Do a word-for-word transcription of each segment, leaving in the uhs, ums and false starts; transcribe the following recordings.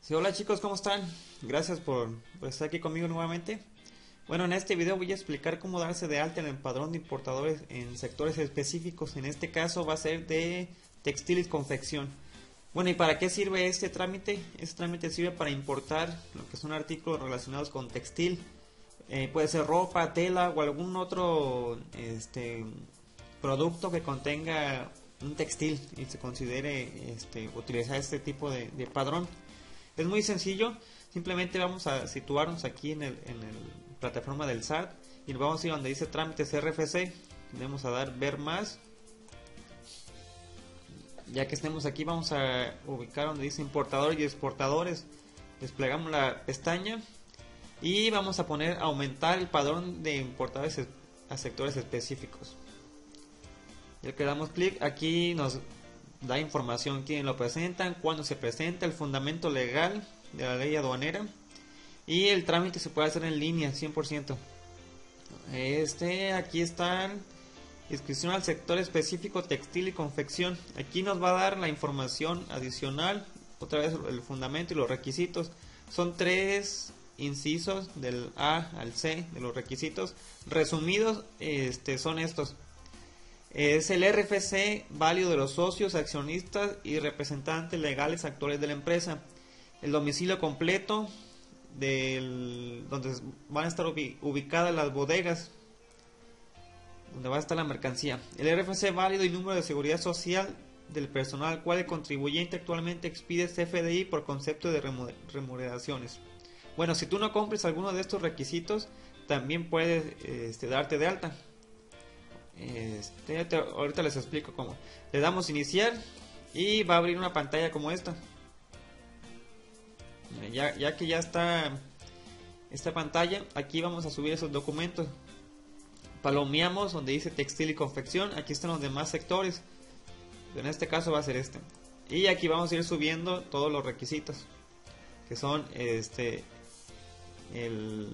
Sí, hola chicos, ¿cómo están? Gracias por, por estar aquí conmigo nuevamente. Bueno, en este video voy a explicar cómo darse de alta en el padrón de importadores en sectores específicos. En este caso va a ser de textil y confección. Bueno, ¿y para qué sirve este trámite? Este trámite sirve para importar lo que son artículos relacionados con textil. Eh, puede ser ropa, tela o algún otro este, producto que contenga un textil y se considere este, utilizar este tipo de, de padrón. Es muy sencillo, simplemente vamos a situarnos aquí en el, en el plataforma del S A T y vamos a ir donde dice trámites R F C, le vamos a dar ver más. Ya que estemos aquí vamos a ubicar donde dice importadores y exportadores, desplegamos la pestaña y vamos a poner aumentar el padrón de importadores a sectores específicos. Y al que damos clic aquí nos da información, quién lo presentan, cuándo se presenta, el fundamento legal de la ley aduanera y el trámite se puede hacer en línea cien por ciento. Este, aquí está inscripción al sector específico textil y confección. Aquí nos va a dar la información adicional, otra vez el fundamento y los requisitos. Son tres incisos del A al C de los requisitos. Resumidos, este, son estos. Es el R F C válido de los socios, accionistas y representantes legales actuales de la empresa. El domicilio completo del donde van a estar ubicadas las bodegas, donde va a estar la mercancía. El R F C válido y número de seguridad social del personal al cual el contribuyente actualmente expide C F D I por concepto de remuneraciones. Bueno, si tú no cumples alguno de estos requisitos, también puedes este, darte de alta. Este, ahorita les explico cómo. Le damos iniciar y va a abrir una pantalla como esta. Ya, ya que ya está esta pantalla, aquí vamos a subir esos documentos. Palomeamos donde dice textil y confección. Aquí están los demás sectores. En este caso va a ser este. Y aquí vamos a ir subiendo todos los requisitos, que son este el,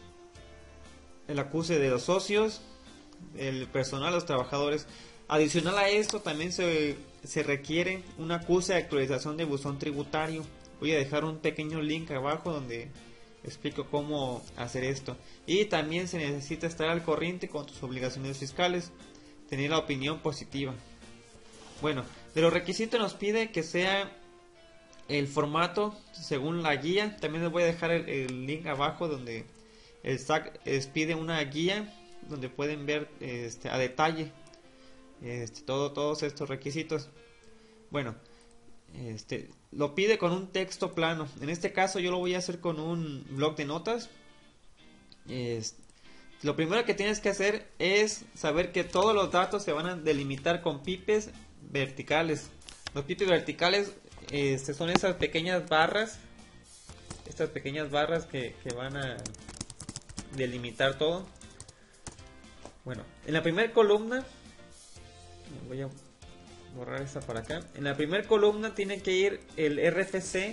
el acuse de los socios, el personal, los trabajadores. Adicional a esto también se, se requiere un acuse de actualización de buzón tributario. Voy a dejar un pequeño link abajo donde explico cómo hacer esto. Y también se necesita estar al corriente con tus obligaciones fiscales, tener la opinión positiva. Bueno, de los requisitos nos pide que sea el formato según la guía. También les voy a dejar el, el link abajo donde el S A C pide una guía donde pueden ver este, a detalle este, todo, todos estos requisitos. Bueno, este, lo pide con un texto plano. En este caso yo lo voy a hacer con un bloc de notas. Este, lo primero que tienes que hacer es saber que todos los datos se van a delimitar con pipes verticales. Los pipes verticales este, son esas pequeñas barras, estas pequeñas barras que, que van a delimitar todo. Bueno, en la primera columna, voy a borrar esta para acá. En la primera columna tiene que ir el R F C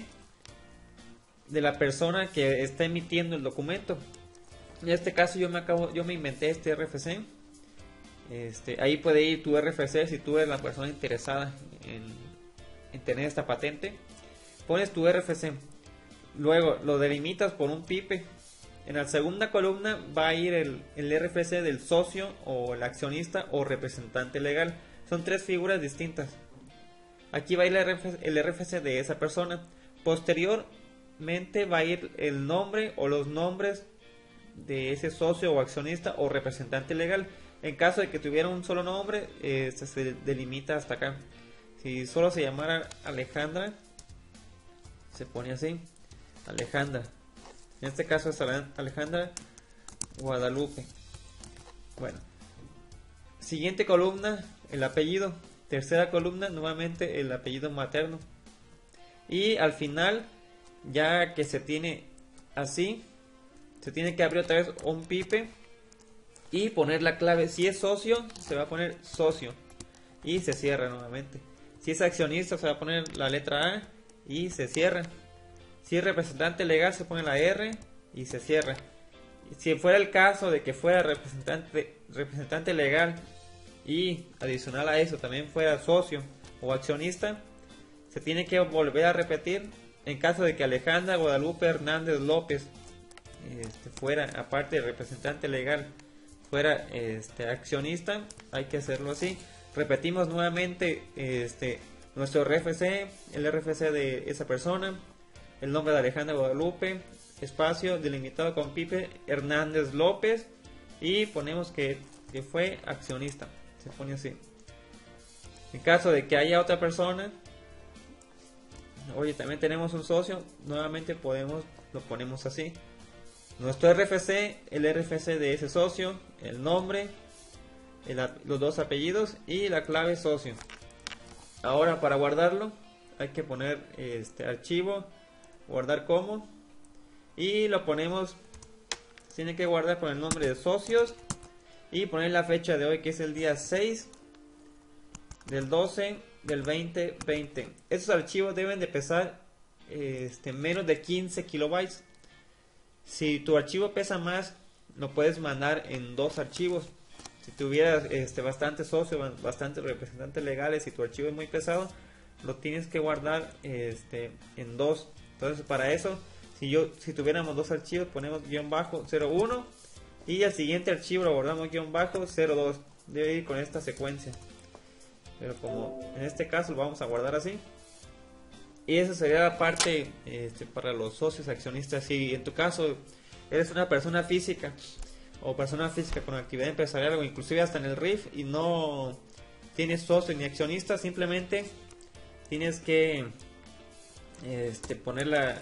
de la persona que está emitiendo el documento. En este caso yo me acabo, yo me inventé este R F C. Este, ahí puede ir tu R F C si tú eres la persona interesada en, en tener esta patente. Pones tu R F C, luego lo delimitas por un pipe. En la segunda columna va a ir el, el R F C del socio o el accionista o representante legal. Son tres figuras distintas. Aquí va a ir el R F C, el R F C de esa persona. Posteriormente va a ir el nombre o los nombres de ese socio o accionista o representante legal. En caso de que tuviera un solo nombre, este se delimita hasta acá. Si solo se llamara Alejandra, se pone así, Alejandra. En este caso es Alejandra Guadalupe. Bueno, siguiente columna, el apellido. Tercera columna, nuevamente el apellido materno. Y al final, ya que se tiene así, se tiene que abrir otra vez un pipe y poner la clave. Si es socio, se va a poner socio y se cierra nuevamente. Si es accionista, se va a poner la letra A y se cierra. Si es representante legal, se pone la R y se cierra. Si fuera el caso de que fuera representante, representante legal y adicional a eso también fuera socio o accionista, se tiene que volver a repetir en caso de que Alejandra Guadalupe Hernández López este, fuera, aparte de representante legal, fuera este, accionista, hay que hacerlo así. Repetimos nuevamente este, nuestro R F C, el R F C de esa persona, el nombre de Alejandra Guadalupe, espacio delimitado con Pipe Hernández López, y ponemos que, que fue accionista, se pone así. En caso de que haya otra persona, oye, también tenemos un socio, nuevamente podemos, lo ponemos así. Nuestro R F C, el R F C de ese socio, el nombre, el, los dos apellidos y la clave socio. Ahora, para guardarlo hay que poner este archivo, guardar como, y lo ponemos, tiene que guardar con el nombre de socios y poner la fecha de hoy, que es el día seis del doce del veinte veinte. Estos archivos deben de pesar este, menos de quince kilobytes. Si tu archivo pesa más, lo puedes mandar en dos archivos. Si tuvieras este, bastantes socios, bastantes representantes legales y tu archivo es muy pesado, lo tienes que guardar este, en dos. Entonces, para eso, si yo si tuviéramos dos archivos, ponemos guión bajo cero uno y al siguiente archivo lo guardamos guión bajo cero dos. Debe ir con esta secuencia, pero como en este caso lo vamos a guardar así. Y esa sería la parte este, para los socios accionistas. Si en tu caso eres una persona física o persona física con actividad empresarial o inclusive hasta en el R I F y no tienes socios ni accionistas, simplemente tienes que este, poner la,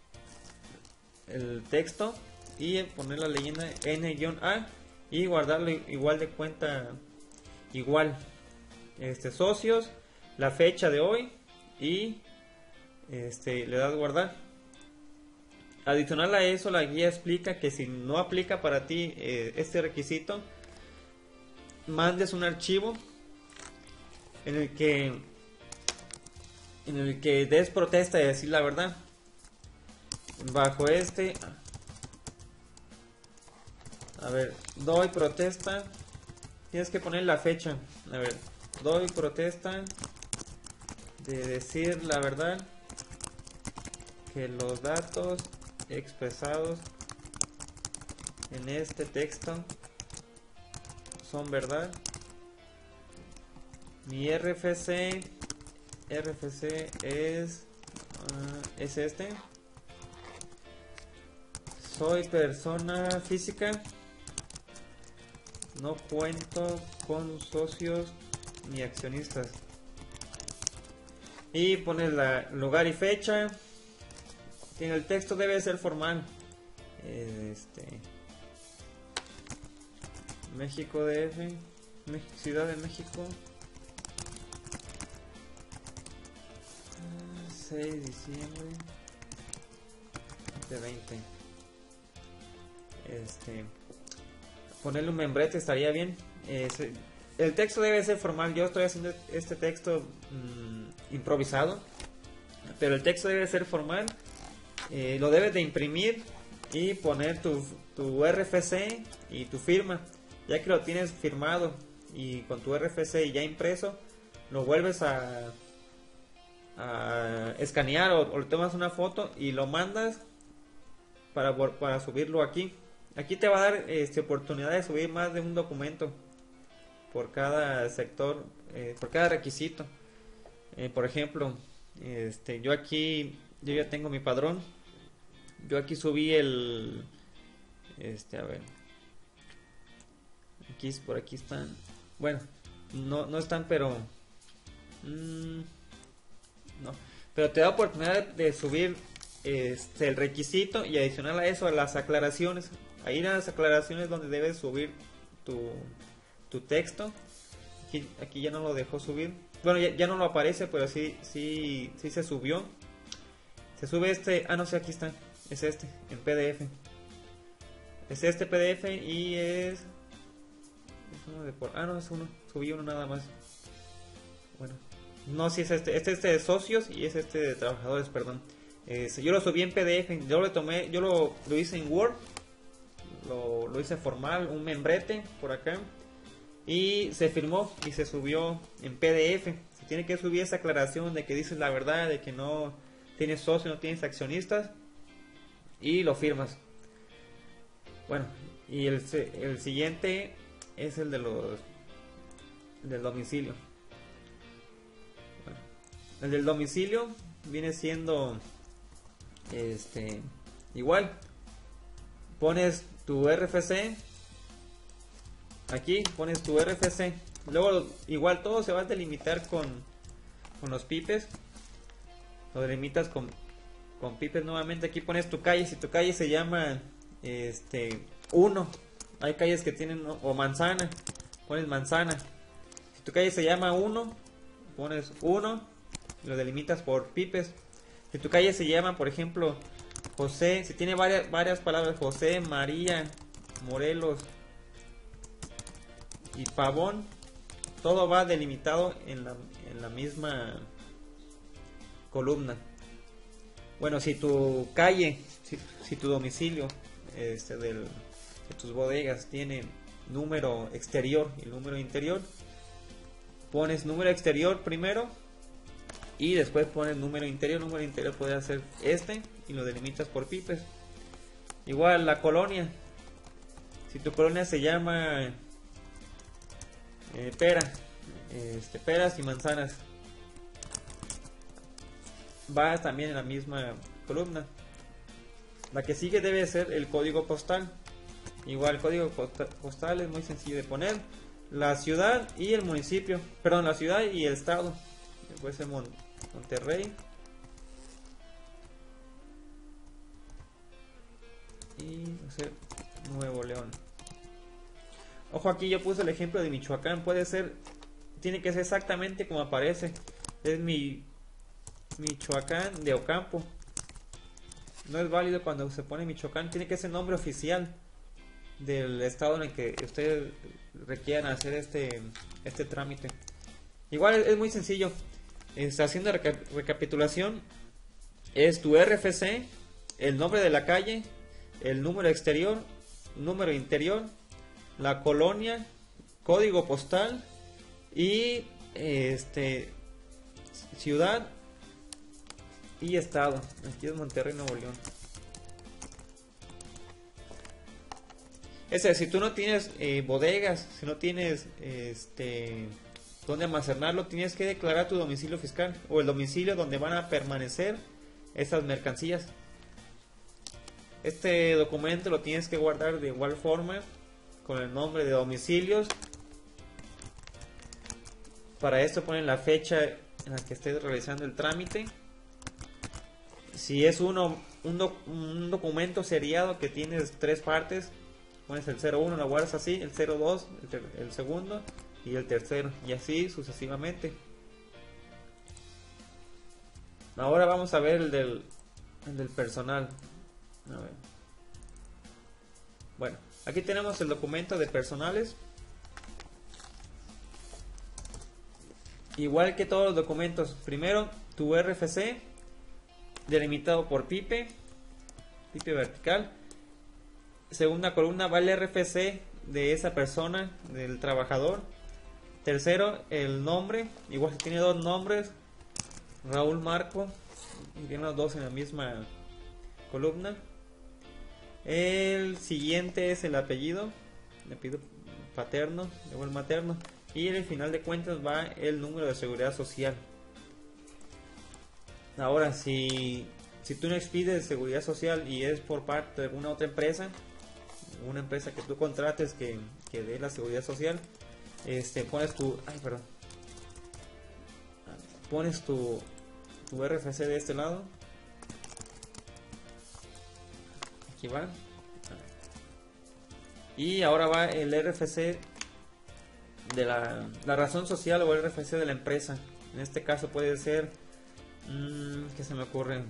el texto y poner la leyenda N A y guardarlo igual de cuenta igual. Este, socios, la fecha de hoy y este, le das guardar. Adicional a eso, la guía explica que si no aplica para ti eh, este requisito, mandes un archivo en el que en el que des protesta y decir la verdad. Bajo este, a ver, doy protesta, tienes que poner la fecha. A ver, doy protesta de decir la verdad, que los datos expresados en este texto son verdad. Mi R F C R F C es uh, es este. Soy persona física, no cuento con socios ni accionistas. Y pones la lugar y fecha. El texto debe ser formal. Este, México D F, Ciudad de México, seis de diciembre de veinte. Este, ponerle un membrete estaría bien. Este, el texto debe ser formal. Yo estoy haciendo este texto mmm, improvisado, pero el texto debe ser formal. Eh, lo debes de imprimir y poner tu, tu R F C y tu firma. Ya que lo tienes firmado y con tu R F C ya impreso, lo vuelves a, a escanear o, o le tomas una foto y lo mandas para, para subirlo aquí. Aquí te va a dar este, oportunidad de subir más de un documento por cada sector, eh, por cada requisito. Eh, por ejemplo, este, yo aquí yo ya tengo mi padrón. Yo aquí subí el este a ver aquí por aquí están, bueno, no, no están, pero mmm, no, pero te da oportunidad de, de subir este el requisito y adicional a eso las aclaraciones. Ahí en las aclaraciones donde debes subir tu, tu texto. Aquí, aquí ya no lo dejó subir, bueno, ya, ya no lo aparece, pero sí, sí, sí se subió. Se sube este, ah no sé, aquí está, es este, en P D F. Es este P D F y es, es uno de por, ah no, es uno, subí uno nada más. Bueno, no, si sí es este, este, este de socios y es este de trabajadores, perdón. Eh, yo lo subí en P D F, yo lo tomé, yo lo, lo hice en Word, lo, lo hice formal, un membrete por acá. Y se firmó y se subió en P D F. Se tiene que subir esa aclaración de que dices la verdad, de que no tienes socio, no tienes accionistas, y lo firmas. Bueno, y el, el siguiente es el de los del domicilio. Bueno, el del domicilio viene siendo este igual. Pones tu R F C. Aquí pones tu R F C. Luego igual todo se va a delimitar con, con los pipes. Lo delimitas con, con pipes nuevamente. Aquí pones tu calle. Si tu calle se llama este uno, hay calles que tienen, o manzana, pones manzana. Si tu calle se llama uno, pones uno y lo delimitas por pipes. Si tu calle se llama, por ejemplo, José, si tiene varias, varias palabras, José, María, Morelos y Pavón, todo va delimitado en la, en la misma columna. Bueno, si tu calle, si, si tu domicilio este, del, de tus bodegas tiene número exterior y número interior, pones número exterior primero y después pones número interior. Número interior puede ser este y lo delimitas por pipes. Igual la colonia, si tu colonia se llama eh, pera, este, peras y manzanas, va también en la misma columna. La que sigue debe ser el código postal. Igual el código postal es muy sencillo de poner. La ciudad y el municipio, perdón, la ciudad y el estado. Puede ser Mon Monterrey y no sé, Nuevo León. Ojo, aquí yo puse el ejemplo de Michoacán. Puede ser, tiene que ser exactamente como aparece. Es mi Michoacán de Ocampo. No es válido cuando se pone Michoacán. Tiene que ser nombre oficial del estado en el que ustedes requieran hacer este este trámite. Igual es, es muy sencillo. Está haciendo reca recapitulación. Es tu R F C, el nombre de la calle, el número exterior, número interior, la colonia, código postal y este ciudad y estado. Aquí es Monterrey, Nuevo León. Es decir, si tú no tienes eh, bodegas, si no tienes este donde almacenarlo, tienes que declarar tu domicilio fiscal o el domicilio donde van a permanecer esas mercancías. Este documento lo tienes que guardar de igual forma con el nombre de domicilios. Para esto ponen la fecha en la que estés realizando el trámite. Si es uno un, doc, un documento seriado que tienes tres partes, pones el cero uno, lo guardas así, el cero dos, el, ter, el segundo y el tercero, y así sucesivamente. Ahora vamos a ver el del, el del personal. A ver. Bueno, aquí tenemos el documento de personales. Igual que todos los documentos, primero tu R F C delimitado por pipe, pipe vertical. Segunda columna va el R F C de esa persona, del trabajador. Tercero, el nombre. Igual si tiene dos nombres, Raúl Marco, y tiene los dos en la misma columna. El siguiente es el apellido, el apellido paterno, luego el materno. Y en el final de cuentas va el número de seguridad social. Ahora, si, si tú no expides seguridad social y es por parte de alguna otra empresa, una empresa que tú contrates que, que dé la seguridad social, este, pones tu, ay, perdón, pones tu, tu R F C de este lado. Aquí va. Y ahora va el R F C de la, la razón social o el R F C de la empresa. En este caso puede ser, mmm, ¿qué se me ocurre?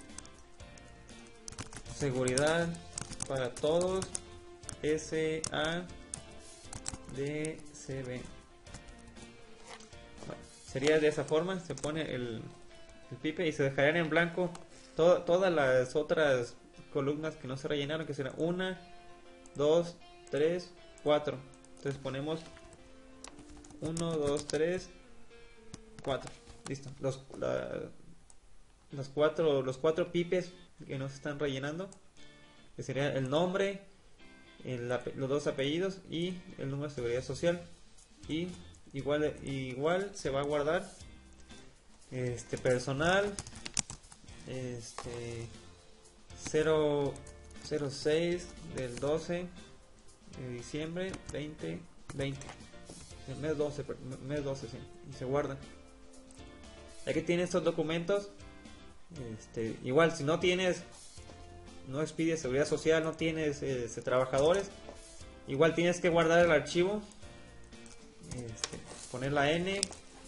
Seguridad para todos, S A D C B. Bueno, sería de esa forma. Se pone el, el pipe y se dejarían en blanco to, todas las otras columnas que no se rellenaron, que será una, dos, tres, cuatro. Entonces ponemos uno, dos, tres, cuatro. Listo. Los, la, los cuatro, los cuatro pipes que nos están rellenando, que sería el nombre, el, los dos apellidos y el número de seguridad social. Y igual, igual se va a guardar este personal, este cero seis del doce de diciembre veinte veinte, el mes doce, mes doce, sí, y se guarda. Ya que tienes estos documentos, este, igual si no tienes, no expides seguridad social, no tienes este, trabajadores, igual tienes que guardar el archivo, este, poner la N,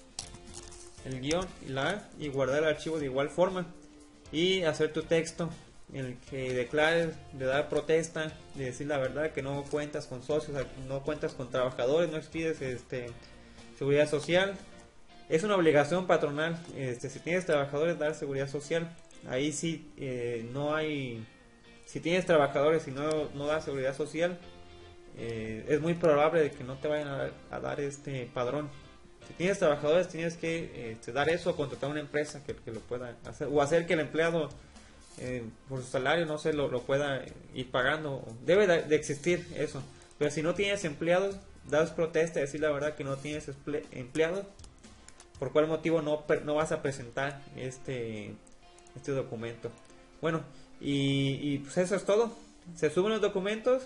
el guión y la A, y guardar el archivo de igual forma, y hacer tu texto en el que declares, de dar protesta, de decir la verdad, que no cuentas con socios, no cuentas con trabajadores, no expides este, seguridad social. Es una obligación patronal, este, si tienes trabajadores, dar seguridad social. Ahí sí eh, no hay, si tienes trabajadores y no, no das seguridad social, eh, es muy probable de que no te vayan a dar, a dar este padrón. Si tienes trabajadores, tienes que este, dar eso, o contratar una empresa que, que lo pueda hacer, o hacer que el empleado eh, por su salario, no sé, lo, lo pueda ir pagando. Debe de, de existir eso. Pero si no tienes empleados, das protesta, decir la verdad que no tienes empleados, por cuál motivo no, no vas a presentar este, este documento. Bueno, y, y pues eso es todo. Se suben los documentos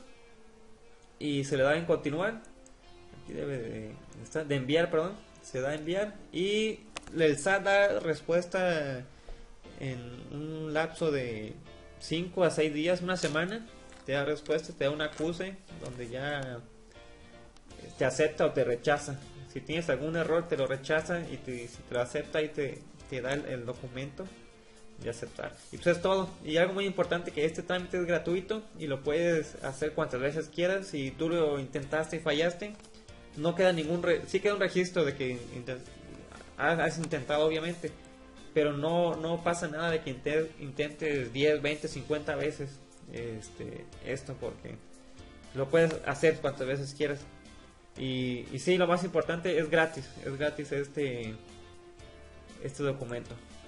y se le da en continuar. Aquí debe de, estar, de enviar, perdón. Se da a enviar y el S A T da respuesta en un lapso de cinco a seis días, una semana. Te da respuesta, te da un acuse donde ya te acepta o te rechaza. Si tienes algún error, te lo rechaza, y te, si te lo acepta y te, te da el, el documento de aceptar. Y pues es todo. Y algo muy importante, que este trámite es gratuito y lo puedes hacer cuantas veces quieras. Si tú lo intentaste y fallaste, no queda ningún... Re sí queda un registro de que intent has intentado, obviamente, pero no, no pasa nada de que inter intentes diez, veinte, cincuenta veces este, esto, porque lo puedes hacer cuantas veces quieras. Y, y sí, lo más importante, es gratis, es gratis este, este documento.